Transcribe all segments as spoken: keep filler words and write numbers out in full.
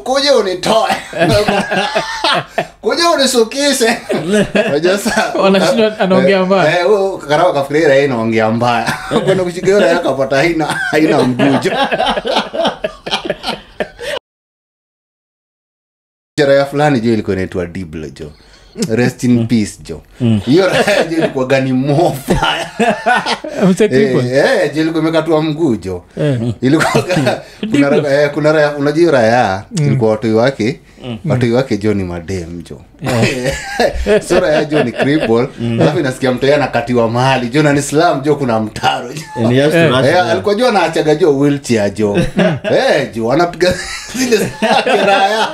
kuja unitoe. Kuja unisukise. Unajua sasa wanashinda anaongea mbaya. Eh, huyo Karawa kafikiria yeye anaongea mbaya. Kwenda kushika raia akapata haina haina mgujo. Raia fulani jo ilikuwa inaitwa Diblo jo. Rest in peace jo. Hiyo raia jo ilikuwa gani mofa. Eh, eh, jo ilikuwa imekatwa mguu jo. Ilikuwa kuna raia kuna raia unajua raia ilikuwa watu wake watu wake jo ni madem jo. So raia jo ni cripple, alafu inasikia mtu yana katiwa mahali jo na ni Islam jo kuna mtaro jo. Eh, alikuwa jo anaachaga jo wheelchair jo. Eh, jo anapiga zile raia.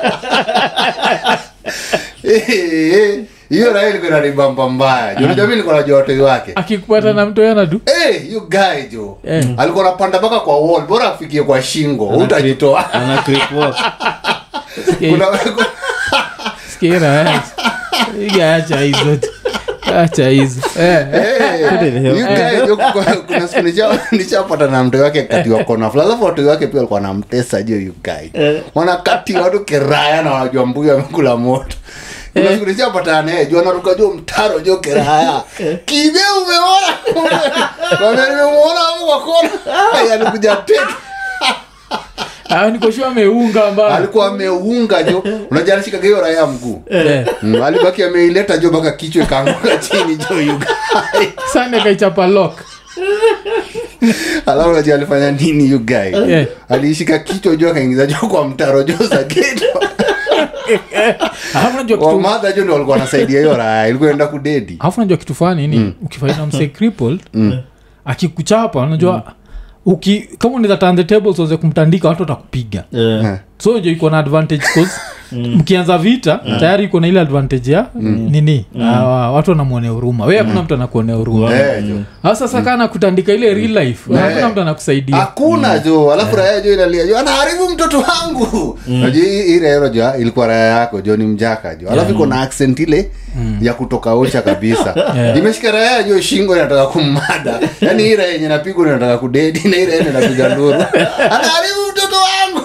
Eh, hiyo raia ilikuwa inanibamba mbaya. Jo unajua mimi nilikuwa najua watu wake. Akikupata na mtu yana tu. Eh, you guy jo. Alikuwa anapanda mpaka kwa wall, bora afikie kwa shingo, utajitoa. Ana creep walk. Kuna skira. Iga acha hizo. Acha hizo. Eh. You guy jo kuna siku nicha nichapata na mtu wake katiwa kona. Alafu watu wake pia walikuwa wanamtesa jo you guy. Wanakati watu kiraya na wanajua mbuyu amekula moto. Kuna siku nichapata naye jo anaruka jo mtaro jo kiraya. Kibe umeona? Bwana nimemuona hapo kwa kona. Alikuja teke. Ah nikoshua ameunga mbaya. Alikuwa ameunga jo. Unajua alishika hiyo raia mguu. Eh. Mm, alibaki ameileta jo mpaka kichwa kaanguka chini jo you guy. Sana kaichapa lock. Alafu unajua alifanya nini you guy? Yeah. Alishika kichwa jo akaingiza jo kwa mtaro jo za ghetto. Alafu unajua kitu wa mother jo ndio walikuwa wanasaidia hiyo raia. Ilikuwa inaenda kudedi. Alafu unajua kitu fani nini? Mm. Ukifanya mse crippled, mm. akikuchapa unajua mm. uki kama unaweza turn the tables uanze kumtandika watu watakupiga. Yeah. So ndio iko na advantage cause mkianza vita mm. tayari iko na ile advantage ya mm. nini mm. uh, watu wanamuonea huruma. Wewe hakuna mm. mtu anakuonea huruma. Yeah, sasa sasa kana kutandika ile real life yeah. hakuna mtu anakusaidia. Hakuna jo. Alafu raia jo inalia jo anaharibu mtoto wangu. Unajua ile ile jo ilikuwa raia yako jo ni mjaka jo. Alafu iko na accent ile mm. ya kutoka Ocha kabisa. Yeah. Imeshika raia jo shingo inataka kummada. Yaani ile yenye napigwa inataka kudedi na ile yenye napiga nduru. Anaharibu mtoto wangu.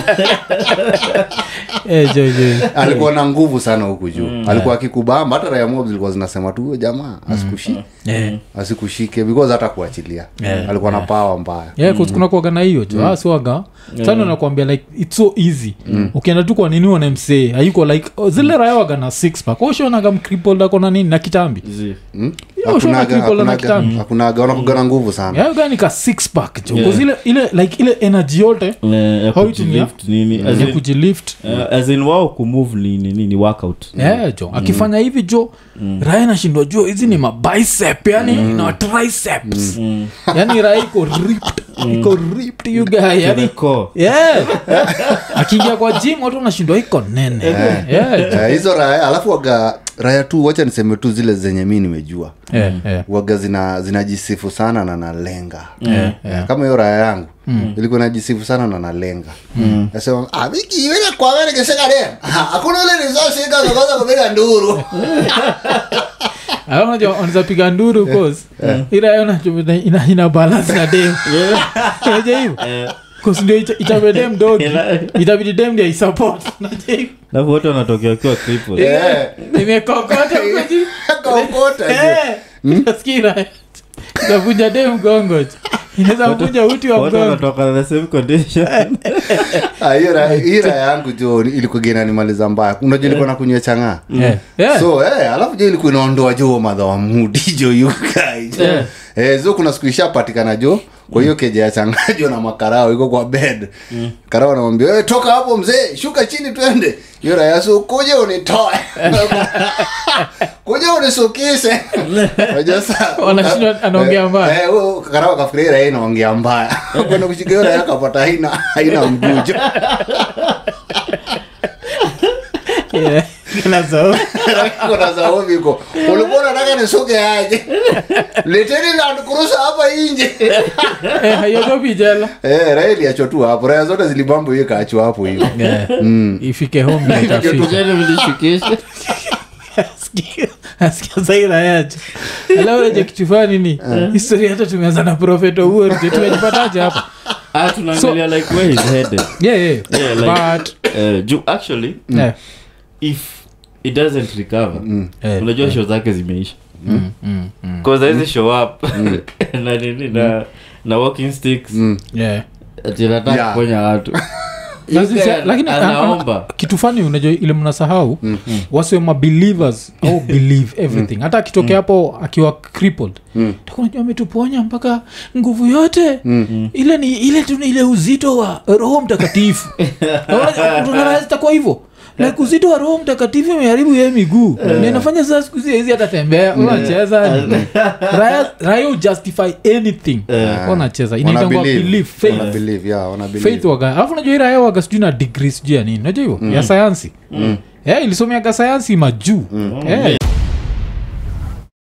Eh jo jo. Alikuwa na nguvu sana huku juu. Mm, alikuwa akikubamba hata raia mob zilikuwa zinasema tu huyo jamaa asikushike. Yeah. Asikushike because hata kuachilia. Yeah. Alikuwa na power mbaya. Yeah, cause kuna kuaga na hiyo jo. Ah swaga. Sana nakwambia like it's so easy. Mm. Ukienda tu kwa nini una M C A, hayuko like oh, zile raia waga na six pack. Osho na gam crippled ako na nini na kitambi. Mm. Hakuna crippled hakuna gaona kugana nguvu sana. Yeah, gani ka six pack jo. Cause ile ile like ile energy yote how to lift nini as in kujilift as in wao kumove nini nini workout. Yeah jo. Akifanya hivi jo raia nashindwa jo hizi ni ma bicep yani na triceps. Yani raia iko ripped iko ripped you guy yani yeah. Akiingia kwa gym watu wanashindwa iko nene. Yeah hizo raia alafu waga raia tu wacha niseme tu zile zenye mimi nimejua. Yeah, yeah. Waga zina zinajisifu sana na nalenga. Yeah, yeah. Kama hiyo raia yangu mm. ilikuwa inajisifu sana na nalenga. Mm. Nasema ah wiki iwe kwa wewe keseka leo. Hakuna ile resource inga kwanza kupiga nduru. I don't know on zapiga nduru cause ila yana ina ina balance na dem. Yeah. Unajua hiyo? Cause ndio itabidi dem dog. Itabidi dem ndio support. Unajua hiyo? Na wote wanatokea kwa cripple. Yeah. Nimekokota ukaji. Kokota. Eh. Nasikia. Zavunja dem gongo. Inaweza kuvunja uti wa mgongo. Wanatoka na same condition. Ayera ira yangu jo ilikuwa gena nimaliza mbaya. Unajua nilikuwa nakunywa changa. Yeah. So eh alafu je ilikuwa inaondoa jo madha wa mood jo you guys. Yeah. Eh zo kuna siku ishapatikana jo. Kwa hiyo keje ya changajo na makarao iko kwa bed. Mm. Karao anamwambia, "Wewe toka hapo mzee, shuka chini twende." Yule Yesu koje unitoe. Koje unisukise. Unajua sasa wanashinda anaongea mbaya. Eh, huyo Karao kafikiria yeye anaongea mbaya. Kwenda kushika yule akapata haina haina mgujo. Yeah. Kuna zao. Kuna zao viko. Ulipona nataka nisuke aje. Leteni Land Cruiser hapa nje. Eh, hayo bijela. Eh, raili acho tu hapo. Raia zote zilibambo hiyo kaachwa hapo hiyo. Yeah. Mm. Ifike home itafika. Tujane vilishikisha. Asikia. Asikia zaira yaje. Alawe je kitufani nini? Historia hata tumeanza na Prophet Uhuru. Tumejipataje hapa? Ah tunaangalia like where he's headed. Yeah, yeah. Yeah like, but uh, ju actually Yeah. if it doesn't recover Eh, unajua show zake zimeisha mm, mm, mm. cause hizi show up na nini na na walking sticks Yeah. ati nataka Yeah. kuponya watu Na sisi- Yuka lakini anaomba kitu fani unajua ile mnasahau wasiwe mabelievers au believe everything hata akitokea hapo akiwa crippled takunajua ametuponya mpaka nguvu yote ile ni ile tu ni ile uzito wa roho mtakatifu tunaweza hivyo like uzito wa roho mtakatifu imeharibu yeye miguu na inafanya sasa siku hizi hizi atatembea unacheza raya raya justify anything unacheza inaitwa believe faith Wana believe, yeah, wana believe. faith waga alafu unajua ira yao waga sijui na degrees juu ya nini unajua hivyo ya sayansi eh ilisomea ka sayansi majuu eh